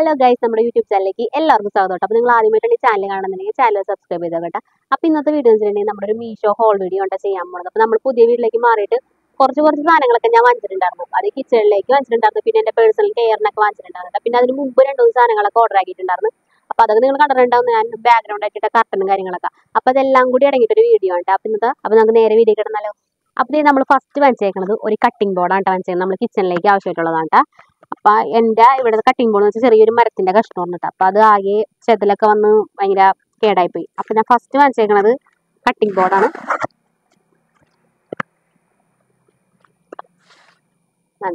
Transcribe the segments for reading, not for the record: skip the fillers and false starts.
Hello guys, നമ്മുടെ YouTube ചാനലിലേക്ക് എല്ലാവർക്കും സ്വാഗതം. അപ്പോൾ നിങ്ങൾ ആദ്യമായിട്ടാണ് ഈ ചാനൽ കാണുന്നുണ്ടെങ്കിൽ ചാനൽ സബ്സ്ക്രൈബ് ചെയ്തോ കേട്ടോ. അപ്പോൾ ഇന്നത്തെ വീഡിയോ വെച്ചിട്ടുണ്ടെങ്കിൽ നമ്മുടെ ഒരു മീഷോ ഹോൾ വീഡിയോ ഉണ്ട് ചെയ്യാൻ പോകുന്നത്. അപ്പോൾ നമ്മൾ പുതിയ വീട്ടിലേക്ക് മാറിയിട്ട് കുറച്ച് സാധനങ്ങളൊക്കെ ഞാൻ വാങ്ങിച്ചിട്ടുണ്ടായിരുന്നു. അത് കിച്ചണിലേക്ക് വാങ്ങിച്ചിട്ടുണ്ടായിരുന്നു, പിന്നെ എൻ്റെ പേഴ്സണൽ കെയറിനൊക്കെ വാങ്ങിച്ചിട്ടുണ്ടായിരുന്നു. പിന്നെ അതിന് മുമ്പ് 2-3 സാധനങ്ങളൊക്കെ ഓർഡർ ആക്കിയിട്ടുണ്ടായിരുന്നു. അപ്പോൾ അതൊക്കെ നിങ്ങൾ കണ്ടിട്ടുണ്ടാവും, ഞാൻ ബാക്ക്ഗ്രൗണ്ട് ആക്കിയിട്ട് കർട്ടനും കാര്യങ്ങളൊക്കെ. അപ്പോൾ അതെല്ലാം കൂടി അടങ്ങിയിട്ടൊരു വീഡിയോ ഉണ്ട്. അപ്പോൾ നമുക്ക് നേരെ വീഡിയോ കിടന്നാലോ. അപ്പോൾ നമ്മൾ ഫസ്റ്റ് വാങ്ങിച്ചേക്കുന്നത് ഒരു കട്ടിംഗ് ബോർഡാണ് വാങ്ങിച്ചത്. നമ്മൾ കിച്ചണിലേക്ക് ആവശ്യമായിട്ടുള്ളതാണ്. അപ്പോൾ എൻ്റെ ഇവിടെ കട്ടിംഗ് ബോർഡ് എന്ന് വെച്ചാൽ ചെറിയൊരു മരത്തിൻ്റെ കഷ്ണം വന്നിട്ട്, അപ്പോൾ അത് ആകെ ചെതിലൊക്കെ വന്ന് ഭയങ്കര കേടായിപ്പോയി. അപ്പോൾ ഞാൻ ഫസ്റ്റ് വാങ്ങിച്ചേക്കണത് കട്ടിംഗ് ബോർഡാണ്. വേണ്ട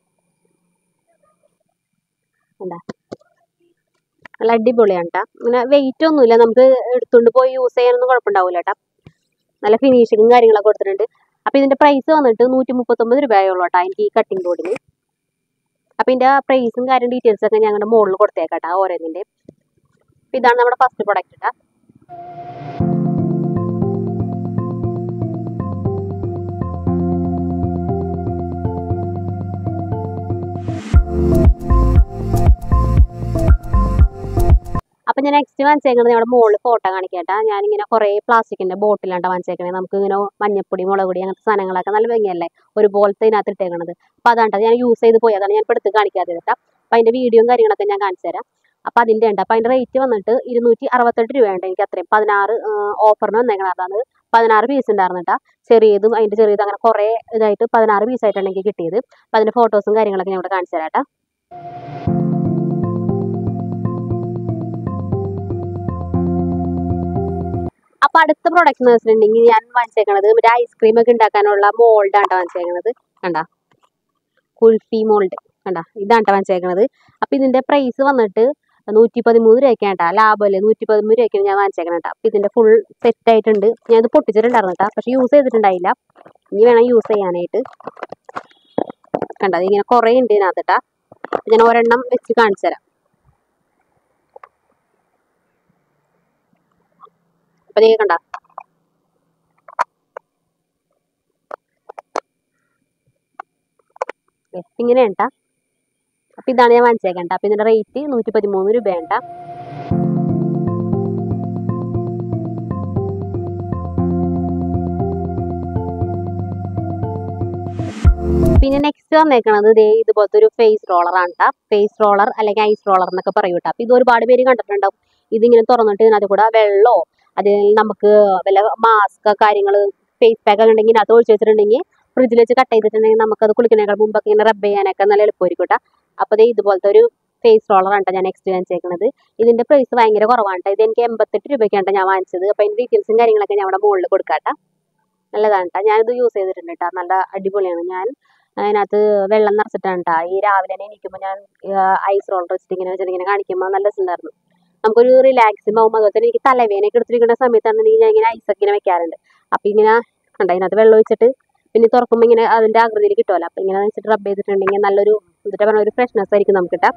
നല്ല അടിപൊളിയാണ് കേട്ടോ. ഇങ്ങനെ വെയിറ്റ് ഒന്നുമില്ല, നമുക്ക് എടുത്തുകൊണ്ട് പോയി യൂസ് ചെയ്യാനൊന്നും കുഴപ്പമുണ്ടാവില്ല കേട്ടോ. നല്ല ഫിനിഷിങ്ങും കാര്യങ്ങളൊക്കെ കൊടുത്തിട്ടുണ്ട്. അപ്പോൾ ഇതിൻ്റെ പ്രൈസ് വന്നിട്ട് 139 രൂപയുള്ളൂ കേട്ടോ എനിക്ക് ഈ കട്ടിംഗ് ബോർഡിന്. അപ്പോൾ ഇതിൻ്റെ പ്രൈസും കാര്യം ഡീറ്റെയിൽസൊക്കെ ഞങ്ങളുടെ മുകളിൽ കൊടുത്തേക്കാട്ടോ ഓരോന്നിൻ്റെ. അപ്പോൾ ഇതാണ് നമ്മുടെ ഫസ്റ്റ് പ്രൊഡക്റ്റ് കേട്ടോ. അപ്പം ഞാൻ നെക്സ്റ്റ് വാങ്ങിച്ചേക്കുന്നത് ഞങ്ങളുടെ മുകളിൽ ഫോട്ടോ കാണിക്കട്ടാ. ഞാനിങ്ങനെ കുറേ പ്ലാസ്റ്റിക്കിൻ്റെ ബോട്ടിലാണ് വാങ്ങിച്ചേക്കണേ. നമുക്ക് ഇങ്ങനെ മഞ്ഞപ്പൊടി, മുളക് പൊടി അങ്ങനത്തെ സാധനങ്ങളൊക്കെ നല്ല ഭംഗിയല്ലേ ഒരുപോലത്തെ ഇതിനകത്ത് ഇട്ടേക്കണത്. അപ്പോൾ അതാണ് ഞാൻ യൂസ് ചെയ്ത് പോയി, അതാണ് ഞാൻ ഇപ്പോൾ എടുത്ത് കാണിക്കാതെ കേട്ടോ. അപ്പോൾ അതിൻ്റെ വീഡിയോയും കാര്യങ്ങളൊക്കെ ഞാൻ കാണിച്ചു തരാം. അപ്പോൾ അതിൻ്റെ ഉണ്ട്. അപ്പോൾ അതിൻ്റെ റേറ്റ് വന്നിട്ട് 268 രൂപയുണ്ട് എനിക്ക് അത്രയും. 16 ഓഫറിന് വന്നേക്കണം. അതാണ് 16 പീസ് ഉണ്ടായിരുന്നു കേട്ടോ. ചെറിയതും അതിൻ്റെ ചെറിയതും അങ്ങനെ കുറേ ഇതായിട്ട് 16 പീസായിട്ടാണ് എനിക്ക് കിട്ടിയത്. അപ്പോൾ അതിൻ്റെ ഫോട്ടോസും കാര്യങ്ങളൊക്കെ ഞാൻ ഇവിടെ കാണിച്ചു തരാം കേട്ടോ. അപ്പോൾ അടുത്ത പ്രോഡക്റ്റ് എന്ന് വെച്ചിട്ടുണ്ടെങ്കിൽ ഞാൻ വാങ്ങിച്ചേക്കണത് മറ്റേ ഐസ്ക്രീം ഒക്കെ ഉണ്ടാക്കാനുള്ള മോൾഡാണ് വാങ്ങിച്ചേക്കണത്. കണ്ട കുൽഫി മോൾഡ് കണ്ട, ഇതാണ് വാങ്ങിച്ചേക്കണത്. അപ്പോൾ ഇതിൻ്റെ പ്രൈസ് വന്നിട്ട് 113 രൂപയ്ക്കാണ് കേട്ടോ. ലാഭമല്ലേ, 113 രൂപയ്ക്കാണ് ഞാൻ വാങ്ങിച്ചേക്കണം കേട്ടോ. അപ്പോൾ ഇതിൻ്റെ ഫുൾ സെറ്റ് ആയിട്ടുണ്ട്. ഞാനിത് പൊട്ടിച്ചിട്ടുണ്ടായിരുന്നു കേട്ടോ, പക്ഷെ യൂസ് ചെയ്തിട്ടുണ്ടായില്ല. ഇനി വേണം യൂസ് ചെയ്യാനായിട്ട്. കണ്ട, ഇതിങ്ങനെ കുറേ ഉണ്ട് ഇതിനകത്ത് കേട്ടോ. ഞാൻ ഒരെണ്ണം വെച്ച് കാണിച്ചു തരാം. അപ്പോൾ കണ്ട, ഇങ്ങനെയാണ് കേട്ടോ. അപ്പോൾ ഇതാണ് ഞാൻ വാങ്ങിച്ചേക്കണ്ട. അപ്പോൾ ഇതിൻ്റെ റേറ്റ് 113 രൂപയാണ് കേട്ടോ. പിന്നെ നെക്സ്റ്റ് വന്നേക്കണത് ഇതുപോലത്തെ ഒരു ഫേസ് റോളറാണ് കേട്ടോ. ഫേസ് റോളർ അല്ലെങ്കിൽ ഐസ് റോളർ എന്നൊക്കെ പറയും കേട്ടോ. അപ്പോൾ ഇത് ഒരുപാട് പേര് കണ്ടിട്ടുണ്ടാവും. ഇതിങ്ങനെ തുറന്നിട്ട് ഇതിനകത്ത് കൂടെ വെള്ളമോ അതിൽ നമുക്ക് വല്ല മാസ്ക് കാര്യങ്ങൾ ഫേസ് പാക്ക് ഒക്കെ ഉണ്ടെങ്കിൽ അത് ഒഴിച്ച് വെച്ചിട്ടുണ്ടെങ്കിൽ ഫ്രിഡ്ജിൽ വെച്ച് കട്ട് ചെയ്തിട്ടുണ്ടെങ്കിൽ നമുക്കത് കുളിക്കുന്നതിനേക്കാൾ മുമ്പൊക്കെ ഇങ്ങനെ റബ്ബ് ചെയ്യാനൊക്കെ നല്ല എളുപ്പമായിരിക്കും കേട്ടോ. അപ്പോൾ ഇതുപോലത്തെ ഒരു ഫേസ് റോളറാണ് ഞാൻ നെക്സ്റ്റ് വാങ്ങിച്ചേക്കുന്നത്. ഇതിൻ്റെ പ്രൈസ് ഭയങ്കര കുറവാണ് കേട്ടോ. ഇത് എനിക്ക് 88 രൂപയ്ക്കാണ് ഞാൻ വാങ്ങിച്ചത്. അപ്പോൾ അതിൻ്റെ ഡീറ്റെയിൽസും കാര്യങ്ങളൊക്കെ ഞാൻ അവിടെ മുകളിൽ കൊടുക്കാം കേട്ടോ. നല്ലതാണ് കേട്ടോ. ഞാനിത് യൂസ് ചെയ്തിട്ടുണ്ട് കേട്ടോ. നല്ല അടിപൊളിയാണ്. ഞാൻ അതിനകത്ത് വെള്ളം നിറച്ചിട്ടാണ് കേട്ടോ. ഈ രാവിലെ തന്നെ എണീക്കുമ്പോൾ ഞാൻ ഐസ് റോളർ വെച്ചിട്ട് ഇങ്ങനെ കാണിക്കുമ്പോൾ നല്ല രസമുണ്ടായിരുന്നു. നമുക്കൊരു റിലാക്സിങ് ആകുമ്പോൾ. അതുപോലെ തന്നെ എനിക്ക് തലവേദനയൊക്കെ എടുത്തിരിക്കുന്ന സമയത്താണെന്നുണ്ടെങ്കിൽ ഞാൻ ഇങ്ങനെ ഐസൊക്കെ ഇങ്ങനെ വെക്കാറുണ്ട്. അപ്പോൾ ഇങ്ങനെ കണ്ട, അതിനകത്ത് വെള്ളം ഒഴിച്ചിട്ട് പിന്നെ തുറക്കുമ്പോൾ ഇങ്ങനെ അതിൻ്റെ ആകൃതിയിൽ കിട്ടുമല്ലോ. അപ്പോൾ ഇങ്ങനെ വെച്ചിട്ട് റബ്ബ് ചെയ്തിട്ടുണ്ടെങ്കിൽ നല്ലൊരു എന്നിട്ട് പറഞ്ഞ ഒരു ഫ്രഷ്നെസ് ആയിരിക്കും നമുക്ക് കിട്ടാം.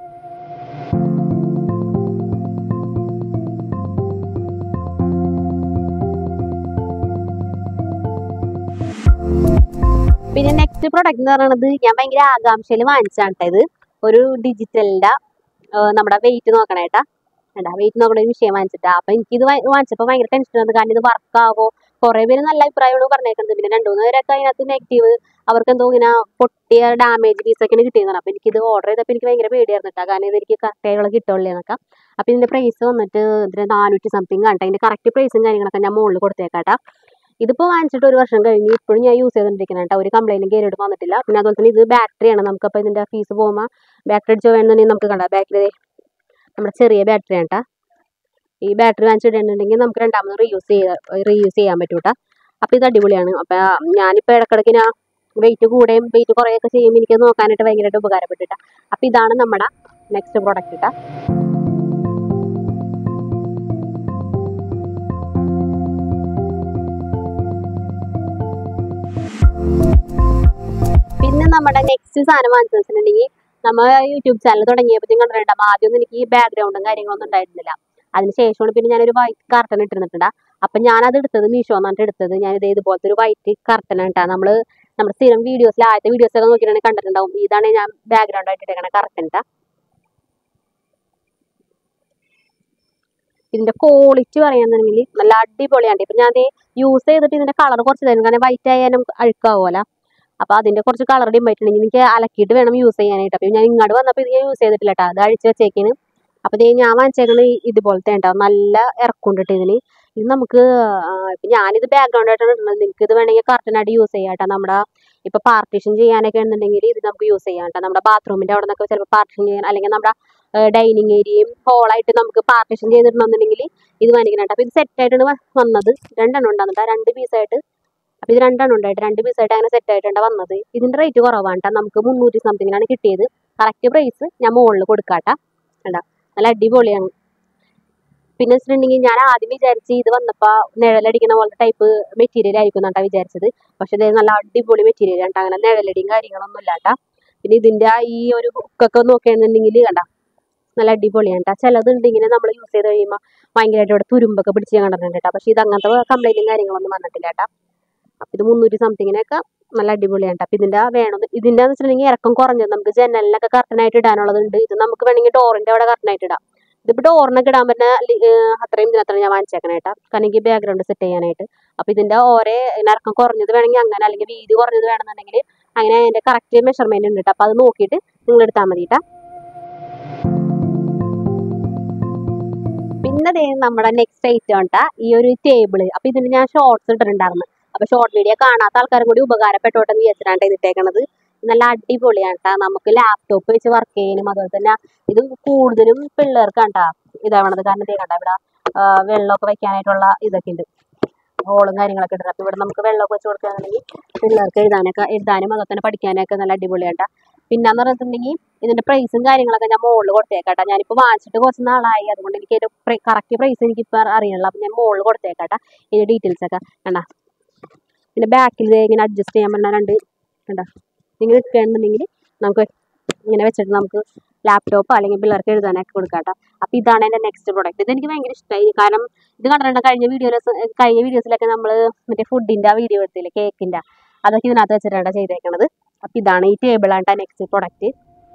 പിന്നെ നെക്സ്റ്റ് പ്രൊഡക്റ്റ് എന്ന് പറയുന്നത് ഞാൻ ഭയങ്കര ആകാംക്ഷയിൽ വാങ്ങിച്ചാണ് കേട്ടോ. ഇത് ഒരു ഡിജിറ്റലിൻ്റെ നമ്മുടെ വെയിറ്റ് നോക്കണേ കേട്ടാ. വെയിറ്റ് നോക്കണ ഒരു വിഷയം വാങ്ങിച്ചിട്ടാ. അപ്പോൾ എനിക്കിത് വാങ്ങിച്ചപ്പോൾ ഭയങ്കര ടെൻഷൻ വന്നു. കാരണം ഇത് വർക്കാവോ, കുറേ പേര് നല്ല അഭിപ്രായമാണ് പറഞ്ഞേക്കുന്നത്. പിന്നെ 2-3 പേരൊക്കെ അതിനകത്ത് നെഗറ്റീവ്, അവർക്ക് എന്തോ ഇങ്ങനെ പൊട്ടിയ ഡാമേജ് പീസൊക്കെ കിട്ടിയെന്നാണ്. അപ്പോൾ എനിക്കിത് ഓർഡർ ചെയ്തപ്പോൾ എനിക്ക് ഭയങ്കര പേടിയായിരുന്നു കേട്ടോ. കാരണം ഇതെനിക്ക് കറക്റ്റായിട്ടുള്ള കിട്ടുള്ളൂ എന്നൊക്കെ. അപ്പോൾ ഇതിൻ്റെ പ്രൈസ് വന്നിട്ട് 400 സംതിങ് ആണ്. അതിൻ്റെ കറക്റ്റ് പ്രൈസും കാര്യങ്ങളൊക്കെ ഞാൻ മുകളിൽ കൊടുത്തേക്കാട്ടാ. ഇതിപ്പോൾ വാങ്ങിച്ചിട്ട് 1 വർഷം കഴിഞ്ഞ് ഇപ്പോഴും ഞാൻ യൂസ് ചെയ്തുകൊണ്ടിരിക്കണം കേട്ടോ. ഒരു കംപ്ലൈൻറ്റും കയറിയിട്ട് വന്നിട്ടില്ല. പിന്നെ അതുപോലെ തന്നെ ഇത് ബാറ്ററിയാണ്. നമുക്കപ്പോൾ ഇതിൻ്റെ ഫീസ് പോകുമ്പോൾ ബാറ്ററി അടിച്ച് വേണമെന്നുണ്ടെങ്കിൽ നമുക്ക് കണ്ട ബാറ്ററി നമ്മുടെ ചെറിയ ബാറ്ററിയാണ് കേട്ടോ. ഈ ബാറ്ററി വാങ്ങിച്ചിട്ടുണ്ടെങ്കിൽ നമുക്ക് രണ്ടാമത് റീയൂസ് ചെയ്യാൻ പറ്റും കേട്ടോ. അപ്പോൾ ഇത് അടിപൊളിയാണ്. അപ്പോൾ ഞാനിപ്പോൾ ഇടയ്ക്കിടയ്ക്ക് വെയിറ്റ് കൂടുകയും വെയിറ്റ് കുറയുകയൊക്കെ ചെയ്യുമ്പോൾ എനിക്ക് നോക്കാനായിട്ട് ഭയങ്കരമായിട്ട് ഉപകാരപ്പെട്ടിട്ടാ. അപ്പോൾ ഇതാണ് നമ്മുടെ നെക്സ്റ്റ് പ്രോഡക്റ്റ് കേട്ടോ. പിന്നെ നമ്മുടെ നെക്സ്റ്റ് സാധനം വാങ്ങിച്ചു വെച്ചിട്ടുണ്ടെങ്കിൽ നമ്മൾ യൂട്യൂബ് ചാനൽ തുടങ്ങിയപ്പോൾ കണ്ടിട്ടുണ്ടാകും. ആദ്യമൊന്നും എനിക്ക് ഈ ബാക്ക്ഗ്രൗണ്ടും കാര്യങ്ങളൊന്നും ഉണ്ടായിരുന്നില്ല. അതിനുശേഷമാണ് പിന്നെ ഞാനൊരു വൈറ്റ് കർട്ടൻ ഇട്ടിരുന്നിട്ടുണ്ട്. അപ്പം ഞാനത് എടുത്തത് മീഷോ എന്നാണ് എടുത്തത്. ഞാനിത് ഇതുപോലത്തെ ഒരു വൈറ്റ് കർട്ടനാണ് കേട്ടോ. നമ്മുടെ സ്ഥിരം വീഡിയോസിൽ ആദ്യത്തെ വീഡിയോസൊക്കെ നോക്കിയിട്ടുണ്ടെങ്കിൽ കണ്ടിട്ടുണ്ടാവും. ഇതാണ് ഞാൻ ബാക്ക്ഗ്രൗണ്ട് ആയിട്ട് ഇട്ടേക്കണ കർട്ടൻ കേട്ടോ. ഇതിന്റെ ക്വാളിറ്റി പറയാന്നുണ്ടെങ്കിൽ നല്ല അടിപൊളിയാണ്. ഇപ്പൊ ഞാൻ യൂസ് ചെയ്തിട്ട് ഇതിന്റെ കളർ കുറച്ച് തരും, കാരണം വൈറ്റ് ആയാലും അഴുക്കാവുമല്ലോ. അപ്പൊ അതിന്റെ കുറച്ച് കളർ ഡിമായിട്ടുണ്ടെങ്കിൽ എനിക്ക് അലക്കിയിട്ട് വേണം യൂസ് ചെയ്യാനായിട്ട്. അപ്പൊ ഞാൻ ഇങ്ങോട്ട് വന്നപ്പോൾ ഇത് ഞാൻ യൂസ് ചെയ്തിട്ടില്ല കേട്ടോ, അത് അഴിച്ച് വെച്ചേക്കിന്. അപ്പൊ ഞാൻ വാങ്ങിച്ചേക്കുന്നത് ഇതുപോലത്തെ ഉണ്ടാവും, നല്ല ഇറക്കുണ്ടിട്ട് ഇതിന്. ഇത് നമുക്ക് ഇപ്പൊ ഞാനിത് ബാക്ക്ഗ്രൗണ്ട് ആയിട്ടാണ് ഇടുന്നത്, നിങ്ങൾക്ക് ഇത് വേണമെങ്കിൽ കർട്ടനായിട്ട് യൂസ് ചെയ്യാം കേട്ടോ. നമ്മുടെ ഇപ്പൊ പാർട്ടീഷൻ ചെയ്യാനൊക്കെ ഉണ്ടെങ്കിൽ ഇത് നമുക്ക് യൂസ് ചെയ്യാം കേട്ടോ. നമ്മുടെ ബാത്റൂമിന്റെ അവിടെ നിന്നൊക്കെ ചിലപ്പോൾ പാർട്ടീഷൻ ചെയ്യാൻ, അല്ലെങ്കിൽ നമ്മുടെ ഡൈനിങ് ഏരിയയും ഹോളായിട്ട് നമുക്ക് പാർട്ടീഷൻ ചെയ്തിടണമെന്നുണ്ടെങ്കിൽ ഇത് വാങ്ങിക്കണം കേട്ടോ. അപ്പൊ ഇത് സെറ്റായിട്ടാണ് വന്നത്, 2 എണ്ണം ഉണ്ടാകുന്നുണ്ട്, 2 പീസായിട്ട്. അപ്പൊ ഇത് 2 എണ്ണം ഉണ്ടായിട്ട് 2 പീസായിട്ട് അങ്ങനെ സെറ്റ് ആയിട്ടാണ് വന്നത്. ഇതിന്റെ റേറ്റ് കുറവാണ് കേട്ടോ, നമുക്ക് 300 സംതിങ്ങിനാണ് കിട്ടിയത്. കറക്റ്റ് പ്രൈസ് ഞാൻ മുകളിൽ കൊടുക്കാട്ടാ കേട്ടോ, നല്ല അടിപൊളിയാണ്. പിന്നെ വെച്ചിട്ടുണ്ടെങ്കിൽ ഞാൻ ആദ്യം വിചാരിച്ച് ഇത് വന്നപ്പോൾ നിഴലടിക്കുന്ന പോലത്തെ ടൈപ്പ് മെറ്റീരിയൽ ആയിരിക്കും എന്നാണ് വിചാരിച്ചത്. പക്ഷെ ഇത് നല്ല അടിപൊളി മെറ്റീരിയൽ ആണ്, അങ്ങനെ നിഴലടിയും കാര്യങ്ങളൊന്നും ഇല്ല കേട്ടോ. പിന്നെ ഇതിന്റെ ഈ ഒരു ഹുക്കൊക്കെ നോക്കുകയാണെന്നുണ്ടെങ്കിൽ കണ്ട നല്ല അടിപൊളിയാണ് കേട്ടോ. ചിലതുണ്ട് ഇങ്ങനെ നമ്മൾ യൂസ് ചെയ്ത് കഴിയുമ്പോൾ ഭയങ്കരമായിട്ട് ഇവിടെ തുരുമ്പൊക്കെ പിടിച്ച് ഞാൻ കണ്ടിട്ടുണ്ട് കേട്ടോ. പക്ഷെ ഇത് അങ്ങനത്തെ കംപ്ലൈന്റും കാര്യങ്ങളൊന്നും വന്നിട്ടില്ല കേട്ടോ. അപ്പൊ ഇത് 300 സംതിങ്ങിനൊക്കെ നല്ല അടിപൊളിയാണ്. അപ്പൊ ഇതിന്റെ ഇതിന്റെ വെച്ചിട്ടുണ്ടെങ്കിൽ ഇറക്കം കുറഞ്ഞത്, നമുക്ക് ജനലിനൊക്കെ കർട്ടനായിട്ട് ഇടാനുള്ളതുണ്ട്. ഇത് നമുക്ക് വേണമെങ്കിൽ ഡോറിന്റെ അവിടെ കർട്ടനായിട്ട് ഇടാം. ഇതിപ്പോ ഡോറിനൊക്കെ ഇടാൻ പറ്റുന്ന അത്രയും ഇതിനത്ര ഞാൻ വാങ്ങിച്ചേക്കണേട്ടാ, കാരണം എനിക്ക് ബാക്ക്ഗ്രൗണ്ട് സെറ്റ് ചെയ്യാനായിട്ട്. അപ്പൊ ഇതിന്റെ ഓരോ ഇറക്കം കുറഞ്ഞത് വേണമെങ്കിൽ അങ്ങനെ, അല്ലെങ്കിൽ വീതി കുറഞ്ഞത് വേണമെന്നുണ്ടെങ്കിൽ അങ്ങനെ അതിന്റെ കറക്റ്റ് മെഷർമെന്റ് ഉണ്ട് കേട്ടോ. അപ്പൊ അത് നോക്കിയിട്ട് നിങ്ങൾ എടുത്താൽ മതി കേട്ടാ. പിന്നെ നമ്മുടെ നെക്സ്റ്റ് ഐറ്റം കേട്ടാ ഈ ഒരു ടേബിള്. അപ്പൊ ഇതിന് ഞാൻ ഷോർട്സ് ഇട്ടിട്ടുണ്ടായിരുന്നു. അപ്പൊ ഷോർട്ട് വീഡിയോ കാണാത്ത ആൾക്കാരും കൂടി ഉപകാരപ്പെട്ടോട്ടെന്ന് വിചാരിച്ചിട്ടാണ് ഇതിട്ടേക്കണത്. നല്ല അടിപൊളിയാണ് കേട്ടോ, നമുക്ക് ലാപ്ടോപ്പ് വെച്ച് വർക്ക് ചെയ്യാനും. അതുപോലെ തന്നെ ഇത് കൂടുതലും പിള്ളേർക്കാണ് കേട്ടോ ഇതാവണത്, കാരണം കണ്ട ഇവിടെ വെള്ളമൊക്കെ വെക്കാനായിട്ടുള്ള ഇതൊക്കെ ഉണ്ട്, ഹോളും കാര്യങ്ങളൊക്കെ ഇടുന്നത്. അപ്പൊ ഇവിടെ നമുക്ക് വെള്ളമൊക്കെ വെച്ച് കൊടുക്കുകയാണെങ്കിൽ പിള്ളേർക്ക് എഴുതാനും അതുപോലെ തന്നെ പഠിക്കാനൊക്കെ നല്ല അടിപൊളിയാണ് കേട്ടോ. പിന്നെന്ന് പറഞ്ഞിട്ടുണ്ടെങ്കിൽ ഇതിന്റെ പ്രൈസും കാര്യങ്ങളൊക്കെ ഞാൻ മുകളിൽ കൊടുത്തേക്കാട്ടാ. ഞാനിപ്പോ വാങ്ങിച്ചിട്ട് കുറച്ച് നാളായി, അതുകൊണ്ട് എനിക്ക് കറക്റ്റ് പ്രൈസ് എനിക്ക് ഇപ്പൊ അറിയണില്ല. അപ്പൊ ഞാൻ മുകളിൽ കൊടുത്തേക്കാട്ടാ ഇതിന്റെ ഡീറ്റെയിൽസ് ഒക്കെ കണ്ടാ. പിന്നെ ബാക്കിൽ ഇങ്ങനെ അഡ്ജസ്റ്റ് ചെയ്യാൻ പറ്റുന്ന 2 കണ്ടാ, ഇങ്ങനെ എടുക്കുകയാണെന്നുണ്ടെങ്കിൽ നമുക്ക് ഇങ്ങനെ വെച്ചിട്ട് നമുക്ക് ലാപ്ടോപ്പോ അല്ലെങ്കിൽ പിള്ളേർക്ക് എഴുതാനൊക്കെ കൊടുക്കാട്ടോ. അപ്പൊ ഇതാണ് എന്റെ നെക്സ്റ്റ് പ്രോഡക്റ്റ്. ഇതെനിക്ക് ഭയങ്കര ഇഷ്ടമായി, കാരണം ഇത് കണ്ടിട്ടുണ്ട് കഴിഞ്ഞ വീഡിയോസിലൊക്കെ നമ്മൾ മറ്റേ ഫുഡിന്റെ വീഡിയോ എടുത്തില്ലേ, കേക്കിന്റെ, അതൊക്കെ ഇതിനകത്ത് വെച്ചിട്ടാണ് ചെയ്തേക്കണത്. അപ്പൊ ഇതാണ് ഈ ടേബിളാണ് നെക്സ്റ്റ് പ്രോഡക്റ്റ്.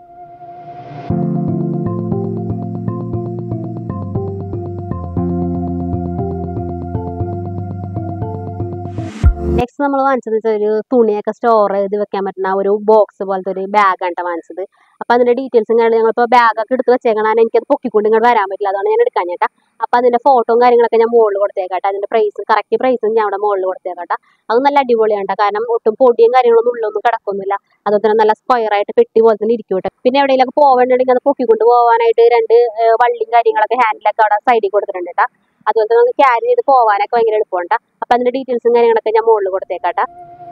നെക്സ്റ്റ് നമ്മൾ വാങ്ങിച്ചത് ഒരു തുണിയൊക്കെ സ്റ്റോർ ചെയ്ത് വെക്കാൻ പറ്റുന്ന ഒരു ബോക്സ് പോലത്തെ ഒരു ബാഗാണ് വാങ്ങിച്ചത്. അപ്പൊ അതിന്റെ ഡീറ്റെയിൽസും കാര്യങ്ങളും ഞങ്ങളിപ്പോൾ ബാഗൊക്കെ എടുത്ത് വെച്ചേക്കണം, എനിക്കത് പൊക്കിക്കൊണ്ട് ഇങ്ങോട്ട് വരാൻ പറ്റില്ല, അതാണ് ഞാൻ എടുക്കാൻ ചേട്ടാ. അപ്പൊ അതിന്റെ ഫോട്ടോയും കാര്യങ്ങളൊക്കെ ഞാൻ മുകളിൽ കൊടുത്തേക്കാട്ടെ, അതിന്റെ കറക്റ്റ് പ്രൈസും ഞാൻ അവിടെ മുകളിൽ കൊടുത്തേക്കാട്ടെ. അത് നല്ല അടിപൊളിയാണ്, കാരണം ഒട്ടും പൊടിയും കാര്യങ്ങളൊന്നും ഉള്ളൊന്നും കിടക്കൊന്നുമില്ല. അതുപോലെ തന്നെ നല്ല സ്ക്വയർ ആയിട്ട് പെട്ടി പോലെ തന്നെ ഇരിക്കൂട്ടെ. പിന്നെ എവിടെയെങ്കിലും പോകണമെന്നുണ്ടെങ്കിൽ അത് പൊക്കിക്കൊണ്ട് പോകാനായിട്ട് 2 വള്ളിയും കാര്യങ്ങളൊക്കെ ഹാൻഡിലൊക്കെ അവിടെ സൈഡിൽ കൊടുത്തിട്ടുണ്ട് കേട്ടോ. അതുപോലെ തന്നെ നമുക്ക് ക്യാരി ചെയ്ത് പോകാനൊക്കെ ഭയങ്കര എളുപ്പമുണ്ട്. അപ്പൊ അതിന്റെ ഡീറ്റെയിൽസും കാര്യങ്ങളൊക്കെ ഞാൻ മുകളിൽ കൊടുത്തേക്കാട്ടാ.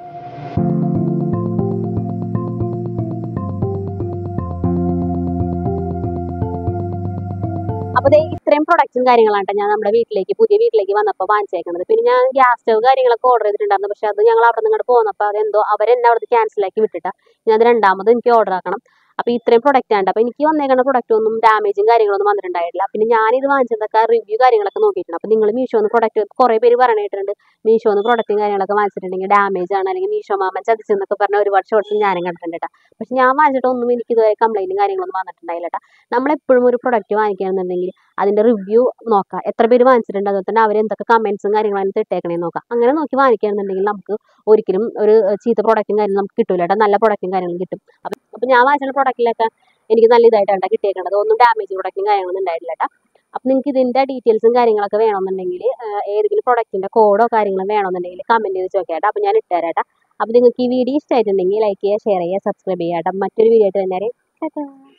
അപ്പൊ ഇത്രയും പ്രൊഡക്ട്സും കാര്യങ്ങളാണ് ഞാൻ നമ്മുടെ പുതിയ വീട്ടിലേക്ക് വന്നപ്പോൾ വാങ്ങിച്ചേക്കുന്നത്. പിന്നെ ഞാൻ ഗ്യാസ് സ്റ്റവ് കാര്യങ്ങളൊക്കെ ഓർഡർ ചെയ്തിട്ടുണ്ടായിരുന്നു, പക്ഷെ അത് ഞങ്ങൾ അവിടെ നിന്ന് പോകുന്നപ്പോൾ അതെന്തോ അവരെന്നെ അവിടെ ക്യാൻസൽ ആക്കി വിട്ടിട്ടാ. ഞാൻ അത് 2ാമത് എനിക്ക് ഓർഡർ ആക്കണം. അപ്പൊ ഇത്രയും പ്രൊഡക്റ്റ് ആണ്. അപ്പൊ എനിക്ക് വന്നേക്കുന്ന പ്രൊഡക്റ്റ് ഒന്നും ഡാമേജും കാര്യങ്ങളൊന്നും വന്നിട്ടുണ്ടായിട്ടില്ല. പിന്നെ ഞാനിത് വാങ്ങിച്ചതൊക്കെ റിവ്യൂ കാര്യങ്ങളൊക്കെ നോക്കിയിട്ടുണ്ട്. അപ്പൊ നിങ്ങൾ മീഷോന്ന് പ്രൊഡക്റ്റ് കുറെ പേര് പറഞ്ഞിട്ടുണ്ട്, മീഷോന്ന് പ്രൊഡക്റ്റും കാര്യങ്ങളൊക്കെ വാങ്ങിച്ചിട്ടുണ്ടെങ്കിൽ ഡാമേജ് ആണ്, അല്ലെങ്കിൽ മീഷോ മാമൻ ചതിച്ചെന്നൊക്കെ പറഞ്ഞ ഒരുപാട് ഷോർട്സും ഞാനും കണ്ടിട്ടുണ്ട് കേട്ടോ. പക്ഷെ ഞാൻ വാങ്ങിച്ചിട്ടൊന്നും എനിക്ക് ഇതുവരെ കംപ്ലൈന്റും കാര്യങ്ങളൊന്നും വന്നിട്ടുണ്ടായില്ല കേട്ടോ. നമ്മളെപ്പോഴും ഒരു പ്രൊഡക്റ്റ് വാങ്ങിക്കുകയാണെന്നുണ്ടെങ്കിൽ അതിന്റെ റിവ്യൂ നോക്കാം, എത്ര പേര് വാങ്ങിച്ചിട്ടുണ്ട്, അതുപോലെ തന്നെ അവർ എന്തൊക്കെ കമന്റ്സും കാര്യങ്ങളും അതിന് ഇട്ടേക്കണേന്ന് നോക്കാം. അങ്ങനെ നോക്കി വാങ്ങിക്കുകയാണെന്നുണ്ടെങ്കിൽ നമുക്ക് ഒരിക്കലും ഒരു ചീത്ത പ്രൊഡക്റ്റും കാര്യങ്ങളും നമുക്ക് കിട്ടൂല കേട്ടോ, നല്ല പ്രൊഡക്റ്റും കാര്യങ്ങളും കിട്ടും. അപ്പൊ ഞാൻ വാങ്ങിച്ച പ്രൊഡക്റ്റിലൊക്കെ എനിക്ക് നല്ല ഇതായിട്ടാണ് കിട്ടിയേക്കുന്നത്, ഒന്നും ഡാമേജ് പ്രൊഡക്റ്റും കാര്യങ്ങളൊന്നും ഉണ്ടായിട്ടില്ല കേട്ടോ. അപ്പൊ നിങ്ങൾക്ക് ഇതിന്റെ ഡീറ്റെയിൽസും കാര്യങ്ങളൊക്കെ വേണമെന്നുണ്ടെങ്കിൽ ഏതെങ്കിലും പ്രൊഡക്റ്റിന്റെ കോഡോ കാര്യങ്ങളും വേണമെന്നുണ്ടെങ്കിൽ കമന്റ് ചെയ്ത് ചോദിക്കാം. അപ്പൊ ഞാൻ ഇട്ടുതരാം. അപ്പൊ നിങ്ങൾക്ക് ഈ വീഡിയോ ഇഷ്ടമായിട്ടുണ്ടെങ്കിൽ ലൈക്ക് ചെയ്യുക, ഷെയർ ചെയ്യുക, സബ്സ്ക്രൈബ് ചെയ്യാം. മറ്റൊരു വീഡിയോ ആയിട്ട് വന്നേരെ.